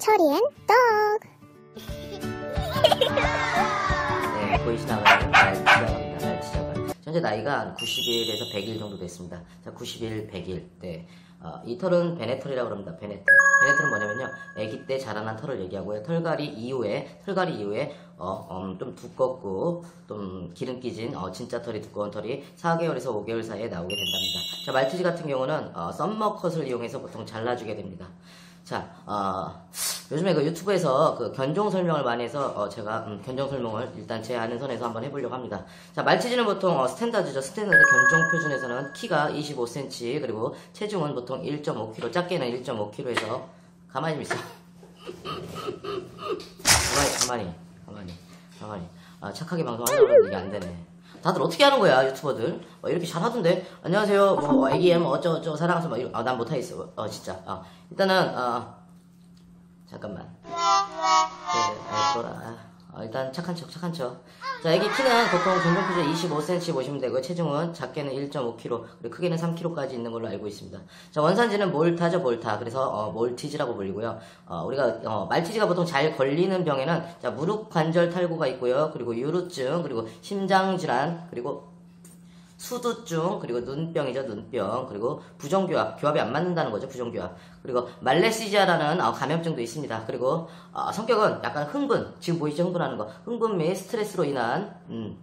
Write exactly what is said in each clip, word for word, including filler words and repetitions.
철이엔 떡. 네, 보이시나요? 날치자입니다. 날치자가. 현재 나이가 구십 일에서 백 일 정도 됐습니다. 자, 구십 일, 백 일. 네. 어, 이 털은 베네털이라고 합니다. 베네털. 베네털은 뭐냐면요, 아기 때 자라난 털을 얘기하고요. 털갈이 이후에, 털갈이 이후에, 어, 음, 좀 두껍고, 좀 기름기 진, 어, 진짜 털이 두꺼운 털이 사 개월에서 오 개월 사이에 나오게 된답니다. 자, 말티즈 같은 경우는, 어, 썸머컷을 이용해서 보통 잘라주게 됩니다. 자, 어, 요즘에 그 유튜브에서 그 견종 설명을 많이 해서, 어, 제가, 음, 견종 설명을 일단 제 아는 선에서 한번 해보려고 합니다. 자, 말티즈는 보통, 어, 스탠다드죠. 스탠다드 견종 표준에서는 키가 이십오 센티미터, 그리고 체중은 보통 일 점 오 킬로그램, 작게는 일 점 오 킬로그램에서, 가만히 좀 있어. 가만히, 가만히, 가만히, 가만히. 아, 착하게 방송하려고 하는데 이게 안 되네. 다들 어떻게 하는 거야, 유튜버들? 어, 이렇게 잘 하던데? 안녕하세요, 뭐, 애기엠, 어쩌고저쩌고, 사랑하면서, 막, 이러, 아, 난 못하겠어. 어, 진짜. 어, 일단은, 어, 잠깐만. 네, 아, 돌아. 어, 일단, 착한 척, 착한 척. 자, 애기 키는 보통 견종 표준 이십오 센티미터 보시면 되고요. 체중은 작게는 일 점 오 킬로그램, 그리고 크게는 삼 킬로그램까지 있는 걸로 알고 있습니다. 자, 원산지는 몰타죠, 몰타. 그래서, 어, 몰티즈라고 불리고요. 어, 우리가, 어, 말티즈가 보통 잘 걸리는 병에는, 자, 무릎 관절 탈구가 있고요. 그리고 유루증, 그리고 심장질환, 그리고 수두증, 그리고 눈병이죠, 눈병, 그리고 부정교합, 교합이 안 맞는다는 거죠, 부정교합. 그리고 말레시지아라는 어, 감염증도 있습니다. 그리고 어, 성격은 약간 흥분, 지금 보이죠, 흥분하는 거. 흥분 및 스트레스로 인한 음,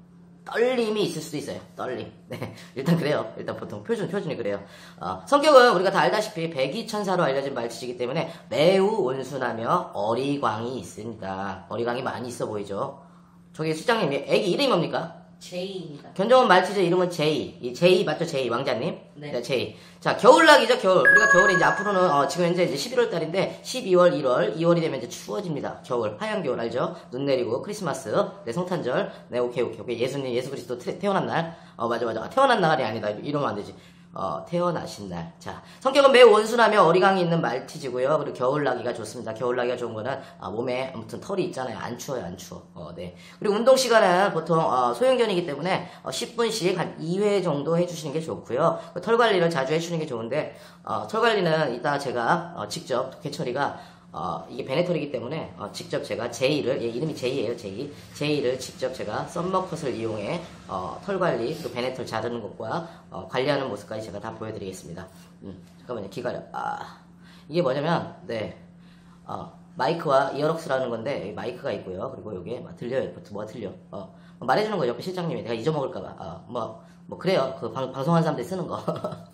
떨림이 있을 수도 있어요. 떨림. 네, 일단 그래요. 일단 보통 표준, 표준이 그래요. 어, 성격은 우리가 다 알다시피 백이천사로 알려진 말티즈이기 때문에 매우 온순하며 어리광이 있습니다. 어리광이 많이 있어 보이죠. 저기 수장님, 애기 이름이 뭡니까? 제이입니다. 견종은 말티즈 이름은 제이. 이 제이 맞죠? 제이 왕자님? 네. 네, 제이. 자, 겨울락이죠, 겨울. 우리가 겨울에 이제 앞으로는, 어, 지금 현재 이제 십일월 달인데, 십이월, 일월, 이월이 되면 이제 추워집니다. 겨울. 하얀 겨울 알죠? 눈 내리고, 크리스마스, 네, 성탄절. 네, 오케이, 오케이, 오케이. 예수님, 예수 그리스도 태, 태어난 날. 어, 맞아, 맞아. 아, 태어난 날이 아니다. 이러면 안 되지. 어, 태어나신 날. 자, 성격은 매우 온순하며 어리광이 있는 말티즈고요. 그리고 겨울나기가 좋습니다. 겨울나기가 좋은 거는, 아, 몸에 아무튼 털이 있잖아요. 안 추워요, 안 추워. 어, 네. 그리고 운동 시간은 보통, 어, 소형견이기 때문에, 어, 십 분씩 한 이 회 정도 해주시는 게 좋고요. 털 관리를 자주 해주는 게 좋은데, 어, 털 관리는 이따 제가, 어, 직접, 개처리가, 어, 이게 베네털이기 때문에, 어, 직접 제가 제이를, 얘 이름이 제이예요, 제이. 제이를 직접 제가 썸머컷을 이용해, 어, 털 관리, 또 베네털 자르는 것과, 어, 관리하는 모습까지 제가 다 보여드리겠습니다. 음, 잠깐만요, 기다려. 아, 이게 뭐냐면, 네, 어, 마이크와 이어럭스라는 건데, 여기 마이크가 있고요. 그리고 여기에, 막 들려요, 뭐가 들려. 어, 말해주는 거죠, 옆에 실장님이. 내가 잊어먹을까봐. 어, 뭐, 뭐, 그래요. 그 방, 방송하는 사람들이 쓰는 거.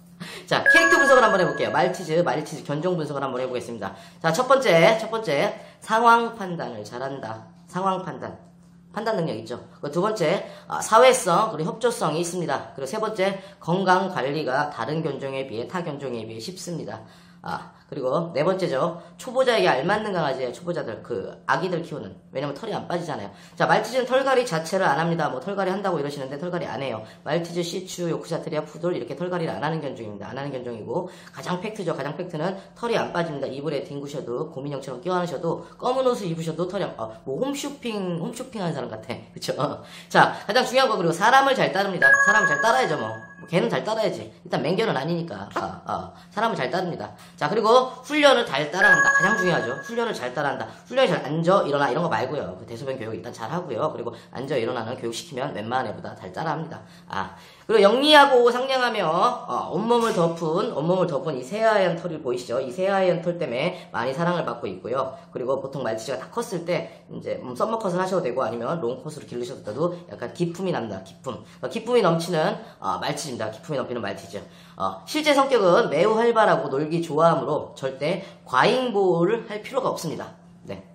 자, 캐릭터 분석을 한번 해볼게요. 말티즈, 말티즈 견종 분석을 한번 해보겠습니다. 자, 첫 번째, 첫 번째, 상황 판단을 잘한다. 상황 판단. 판단 능력 있죠. 두 번째, 사회성, 그리고 협조성이 있습니다. 그리고 세 번째, 건강 관리가 다른 견종에 비해, 타 견종에 비해 쉽습니다. 아, 그리고 네 번째죠. 초보자에게 알맞는 강아지예요. 초보자들, 그, 아기들 키우는. 왜냐면 털이 안 빠지잖아요. 자, 말티즈는 털갈이 자체를 안 합니다. 뭐 털갈이 한다고 이러시는데 털갈이 안 해요. 말티즈, 시츄, 요크샤테리아, 푸들 이렇게 털갈이를 안 하는 견종입니다. 안 하는 견종이고, 가장 팩트죠. 가장 팩트는 털이 안 빠집니다. 이불에 뒹구셔도, 곰인형처럼 껴안으셔도, 검은 옷을 입으셔도 털이 안, 어, 뭐 홈쇼핑, 홈쇼핑 하는 사람 같아. 그쵸? 어. 자, 가장 중요한 거, 그리고 사람을 잘 따릅니다. 사람을 잘 따라야죠, 뭐. 뭐 걔는 잘 따라야지. 일단 맹견은 아니니까. 아, 아, 사람을 잘 따릅니다. 자, 그리고 훈련을 잘 따라한다. 가장 중요하죠. 훈련을 잘 따라한다. 훈련이 잘 앉아, 일어나 이런 거 말고요. 그 대소변 교육 일단 잘 하고요. 그리고 앉아, 일어나는 교육 시키면 웬만한 애보다 잘 따라합니다. 아, 그리고 영리하고 상냥하며 어, 온몸을 덮은 온몸을 덮은 이 새하얀 털이 보이시죠? 이 새하얀 털 때문에 많이 사랑을 받고 있고요. 그리고 보통 말티즈가 다 컸을 때 이제 음, 썸머컷을 하셔도 되고 아니면 롱컷으로 기르셔도 약간 기품이 납니다. 기품. 그러니까 기품이 넘치는 어, 말티즈입니다. 기품이 넘치는 말티즈. 어, 실제 성격은 매우 활발하고 놀기 좋아하므로 절대 과잉 보호를 할 필요가 없습니다. 네.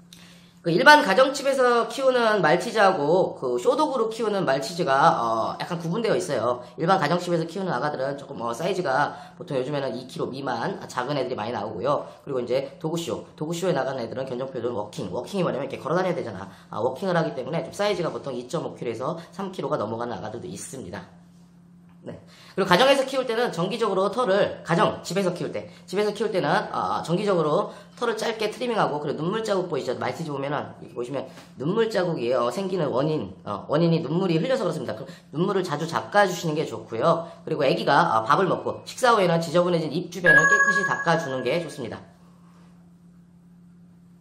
그 일반 가정집에서 키우는 말티즈하고 그 쇼도그로 키우는 말티즈가 어 약간 구분되어 있어요. 일반 가정집에서 키우는 아가들은 조금 어 사이즈가 보통 요즘에는 이 킬로그램 미만 작은 애들이 많이 나오고요. 그리고 이제 도구쇼, 도구쇼에 나가는 애들은 견종표준 워킹, 워킹이 뭐냐면 이렇게 걸어 다녀야 되잖아. 아, 워킹을 하기 때문에 좀 사이즈가 보통 이 점 오 킬로그램에서 삼 킬로그램가 넘어가는 아가들도 있습니다. 네. 그리고 가정에서 키울 때는 정기적으로 털을, 가정, 집에서 키울 때, 집에서 키울 때는, 어, 정기적으로 털을 짧게 트리밍하고, 그리고 눈물 자국 보이시죠? 말티즈 보면은, 이렇게 보시면, 눈물 자국이, 어, 생기는 원인, 어, 원인이 눈물이 흘려서 그렇습니다. 그 눈물을 자주 닦아주시는 게 좋고요. 그리고 아기가, 어, 밥을 먹고, 식사 후에는 지저분해진 입 주변을 깨끗이 닦아주는 게 좋습니다.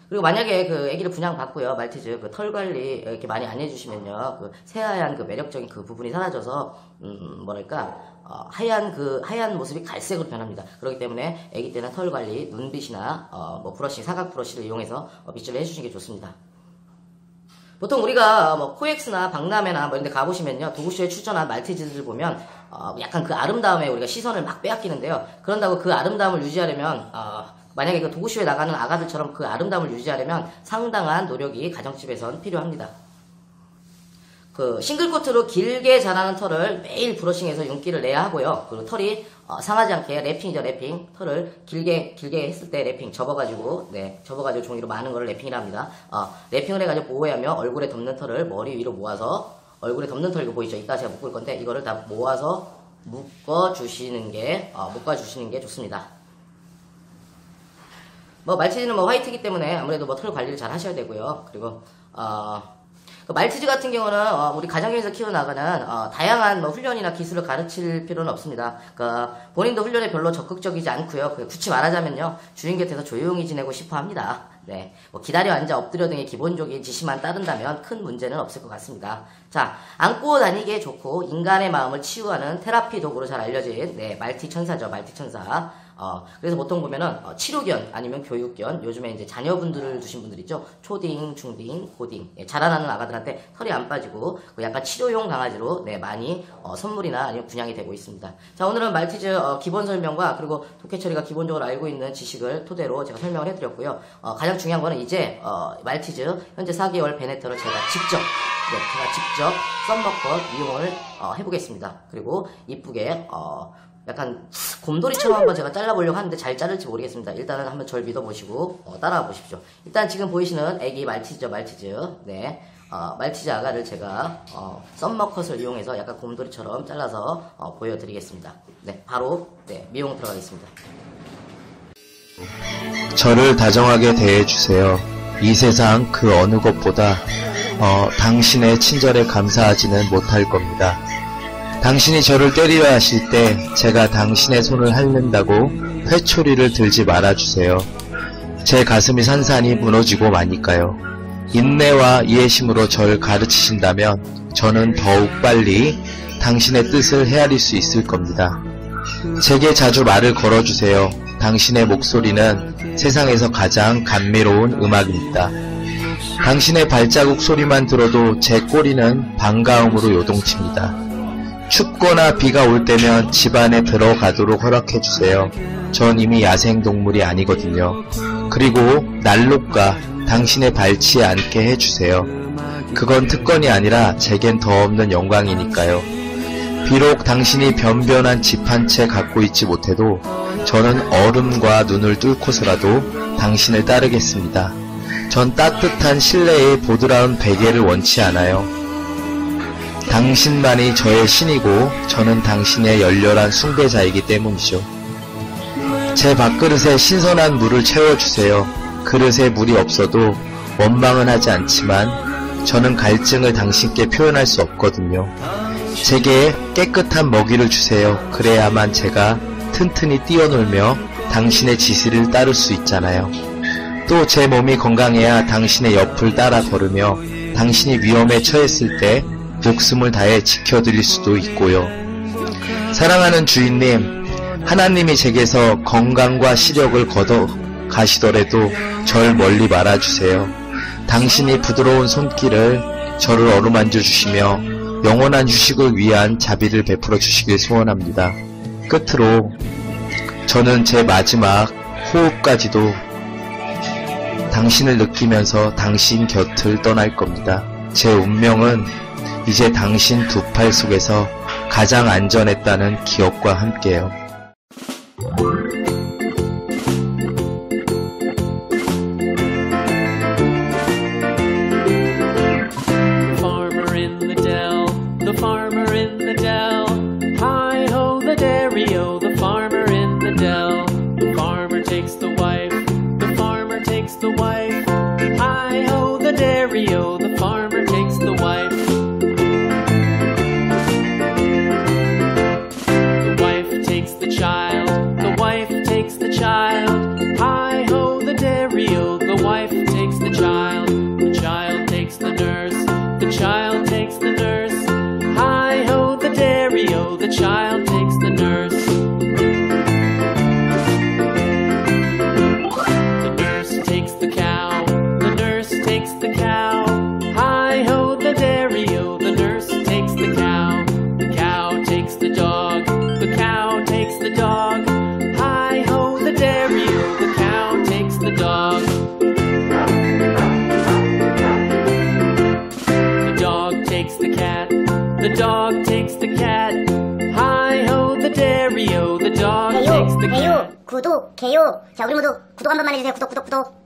그리고 만약에 그 애기를 분양받고요, 말티즈 그 털 관리 이렇게 많이 안 해주시면요, 그 새하얀 그 매력적인 그 부분이 사라져서 음 뭐랄까 어, 하얀 그 하얀 모습이 갈색으로 변합니다. 그렇기 때문에 애기 때는 털 관리, 눈빗이나 어, 뭐 브러쉬, 사각 브러쉬를 이용해서 어, 빗질을 해주시는 게 좋습니다. 보통 우리가 뭐 코엑스나 박람회나 뭐 이런 데 가보시면요, 도구쇼에 출전한 말티즈들 보면 어, 약간 그 아름다움에 우리가 시선을 막 빼앗기는데요. 그런다고 그 아름다움을 유지하려면 어, 만약에 그 도구쇼에 나가는 아가들처럼 그 아름다움을 유지하려면 상당한 노력이 가정집에선 필요합니다. 그 싱글코트로 길게 자라는 털을 매일 브러싱해서 윤기를 내야 하고요. 그리고 털이 어, 상하지 않게 랩핑이죠, 랩핑. 털을 길게 길게 했을 때 랩핑 접어가지고 네 접어가지고 종이로 많은 거를 랩핑이라 합니다. 어, 랩핑을 해가지고 보호하며 얼굴에 덮는 털을 머리 위로 모아서 얼굴에 덮는 털 이거 보이죠? 이따 제가 묶을 건데 이거를 다 모아서 묶어주시는 게 어, 묶어주시는 게 좋습니다. 뭐 말티즈는 뭐 화이트이기 때문에 아무래도 뭐 털 관리를 잘 하셔야 되고요. 그리고 어, 그 말티즈 같은 경우는 어, 우리 가정에서 키워나가는 어, 다양한 뭐 훈련이나 기술을 가르칠 필요는 없습니다. 그 본인도 훈련에 별로 적극적이지 않고요. 그 굳이 말하자면요, 주인 곁에서 조용히 지내고 싶어 합니다. 네, 뭐 기다려 앉아 엎드려 등의 기본적인 지시만 따른다면 큰 문제는 없을 것 같습니다. 자, 안고 다니기에 좋고 인간의 마음을 치유하는 테라피 도구로 잘 알려진 네 말티 천사죠, 말티 천사. 어, 그래서 보통 보면은, 어, 치료견, 아니면 교육견, 요즘에 이제 자녀분들을 두신 분들 있죠? 초딩, 중딩, 고딩. 예, 자라나는 아가들한테 털이 안 빠지고, 그 약간 치료용 강아지로, 네, 많이, 어, 선물이나 아니면 분양이 되고 있습니다. 자, 오늘은 말티즈, 어, 기본 설명과, 그리고 독해처리가 기본적으로 알고 있는 지식을 토대로 제가 설명을 해드렸고요. 어, 가장 중요한 거는 이제, 어, 말티즈, 현재 사 개월 베네터를 제가 직접, 네, 제가 직접 썸머컷 이용을, 어, 해보겠습니다. 그리고 이쁘게, 어, 약간 곰돌이처럼 한번 제가 잘라보려고 하는데 잘 자를지 모르겠습니다. 일단은 한번 절 믿어보시고 어, 따라와 보십시오. 일단 지금 보이시는 애기 말티즈죠, 말티즈. 네, 어, 말티즈 아가를 제가 어, 썸머컷을 이용해서 약간 곰돌이처럼 잘라서 어, 보여드리겠습니다. 네, 바로 네, 미용 들어가겠습니다. 저를 다정하게 대해주세요. 이 세상 그 어느 것보다 어, 당신의 친절에 감사하지는 못할 겁니다. 당신이 저를 때리려 하실 때 제가 당신의 손을 핥는다고 회초리를 들지 말아주세요. 제 가슴이 산산이 무너지고 마니까요. 인내와 이해심으로 저를 가르치신다면 저는 더욱 빨리 당신의 뜻을 헤아릴 수 있을 겁니다. 제게 자주 말을 걸어주세요. 당신의 목소리는 세상에서 가장 감미로운 음악입니다. 당신의 발자국 소리만 들어도 제 꼬리는 반가움으로 요동칩니다. 춥거나 비가 올 때면 집 안에 들어가도록 허락해주세요. 전 이미 야생동물이 아니거든요. 그리고 난록과 당신의 발치에 앉게 해주세요. 그건 특권이 아니라 제겐 더 없는 영광이니까요. 비록 당신이 변변한 집 한 채 갖고 있지 못해도 저는 얼음과 눈을 뚫고서라도 당신을 따르겠습니다. 전 따뜻한 실내의 보드라운 베개를 원치 않아요. 당신만이 저의 신이고 저는 당신의 열렬한 숭배자이기 때문이죠. 제 밥그릇에 신선한 물을 채워주세요. 그릇에 물이 없어도 원망은 하지 않지만 저는 갈증을 당신께 표현할 수 없거든요. 제게 깨끗한 먹이를 주세요. 그래야만 제가 튼튼히 뛰어놀며 당신의 지시를 따를 수 있잖아요. 또 제 몸이 건강해야 당신의 옆을 따라 걸으며 당신이 위험에 처했을 때 목숨을 다해 지켜드릴 수도 있고요. 사랑하는 주인님, 하나님이 제게서 건강과 시력을 걷어 가시더라도 절 멀리 말아주세요. 당신이 부드러운 손길을 저를 어루만져 주시며 영원한 휴식을 위한 자비를 베풀어 주시길 소원합니다. 끝으로 저는 제 마지막 호흡까지도 당신을 느끼면서 당신 곁을 떠날 겁니다. 제 운명은 이제 당신 두 팔 속에서 가장 안전했다는 기억과 함께요. Farmer in the dell, the farmer in the dell. Hi ho the dairy-o, the farmer in the dell. The farmer takes the wife, the farmer takes the wife. Hi ho the dairy-o, the farmer takes the wife. Child, the wife takes the child. Hi ho the dairy-o, the wife takes dairy-o, the child takes the nurse. The nurse takes the cow, the nurse takes the cow. Hi-ho, the dairy-o, the nurse takes the cow. The cow takes the dog, the cow takes the dog. Hi-ho, the dairy-o, the cow takes the dog. The dog takes the cat, the dog takes the cat. Hi-ho, the dairy-o, the dog takes the cat. 구독해요. 구독해요. 자, 우리 모두 구독 한 번만 해주세요. 구독, 구독, 구독.